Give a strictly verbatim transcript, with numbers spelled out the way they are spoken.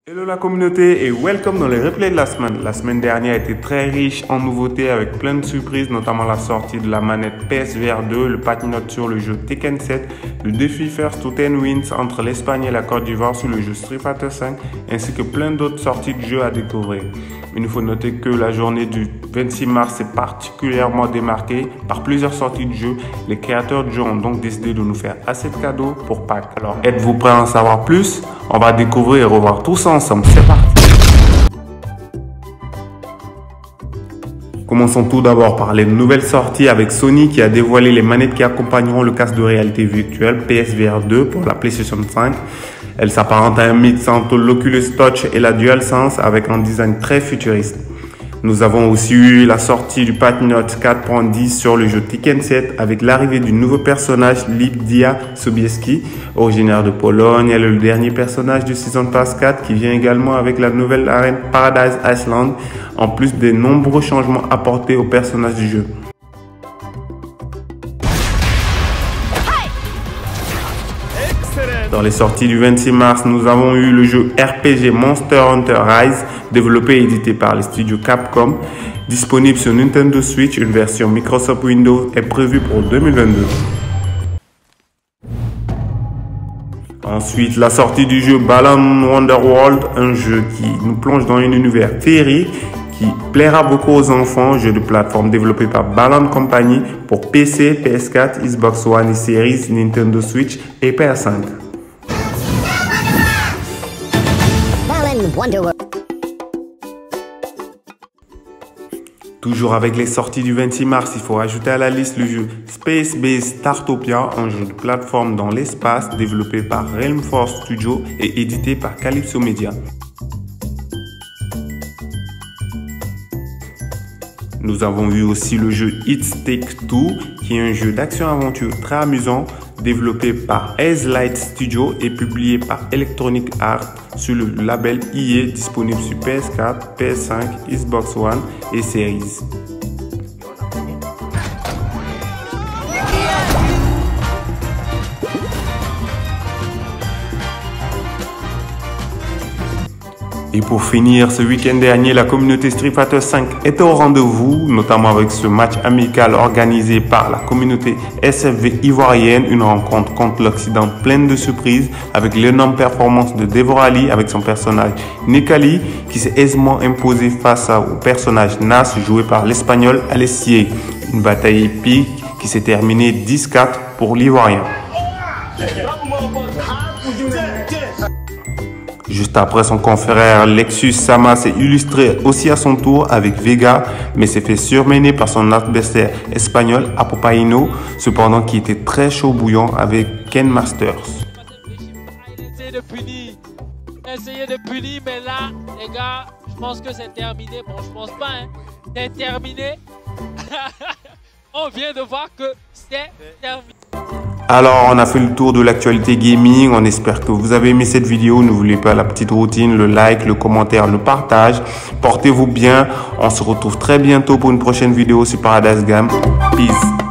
Hello la communauté et welcome dans les replays de la semaine. La semaine dernière a été très riche en nouveautés avec plein de surprises, notamment la sortie de la manette P S V R deux, le patinode sur le jeu Tekken sept, le défi First to ten Wins entre l'Espagne et la Côte d'Ivoire sur le jeu Street Fighter cinq, ainsi que plein d'autres sorties de jeux à découvrir. Il nous faut noter que la journée du vingt-six mars est particulièrement démarquée par plusieurs sorties de jeux. Les créateurs de jeux ont donc décidé de nous faire assez de cadeaux pour Pâques. Alors êtes-vous prêts à en savoir plus? On va découvrir et revoir tout ça ensemble. C'est parti! Commençons tout d'abord par les nouvelles sorties avec Sony qui a dévoilé les manettes qui accompagneront le casque de réalité virtuelle P S V R deux pour la PlayStation cinq. Elle s'apparente à un mix entre l'Oculus Touch et la DualSense avec un design très futuriste. Nous avons aussi eu la sortie du patinode quatre point dix sur le jeu Tekken sept avec l'arrivée du nouveau personnage Lidia Sobieski, originaire de Pologne. Elle est le dernier personnage du Season Pass quatre qui vient également avec la nouvelle arène Paradise Island, en plus des nombreux changements apportés au personnage du jeu. Dans les sorties du vingt-six mars, nous avons eu le jeu R P G Monster Hunter Rise, développé et édité par les studios Capcom. Disponible sur Nintendo Switch, une version Microsoft Windows est prévue pour deux mille vingt-deux. Ensuite, la sortie du jeu Balan Wonderworld, un jeu qui nous plonge dans un univers féerique qui plaira beaucoup aux enfants, jeu de plateforme développé par Balan Company pour P C, P S quatre, Xbox One et Series, Nintendo Switch et P S cinq. Toujours avec les sorties du vingt-six mars, il faut ajouter à la liste le jeu Space Base Startopia, un jeu de plateforme dans l'espace développé par Realm Force Studio et édité par Calypso Media. Nous avons vu aussi le jeu It Takes Two, qui est un jeu d'action-aventure très amusant, développé par Haze Light Studio et publié par Electronic Arts sur le label E A, disponible sur P S quatre, P S cinq, Xbox One et Series. Et pour finir, ce week-end dernier, la communauté Street Fighter cinq était au rendez-vous, notamment avec ce match amical organisé par la communauté S F V ivoirienne, une rencontre contre l'Occident pleine de surprises, avec l'énorme performance de Devorali avec son personnage Nekali, qui s'est aisément imposé face au personnage Nas joué par l'Espagnol Alessier. Une bataille épique qui s'est terminée dix quatre pour l'Ivoirien. Juste après, son confrère Lexus Sama s'est illustré aussi à son tour avec Vega, mais s'est fait surmener par son adversaire espagnol Apopaino, cependant qui était très chaud bouillant avec Ken Masters. Essayez de punir, essayez de punir, mais là, les gars, je pense que c'est terminé. Bon, je pense pas, hein. C'est terminé. On vient de voir que c'est terminé. Alors, on a fait le tour de l'actualité gaming. On espère que vous avez aimé cette vidéo. N'oubliez pas la petite routine, le like, le commentaire, le partage. Portez-vous bien. On se retrouve très bientôt pour une prochaine vidéo sur Paradise Game. Peace.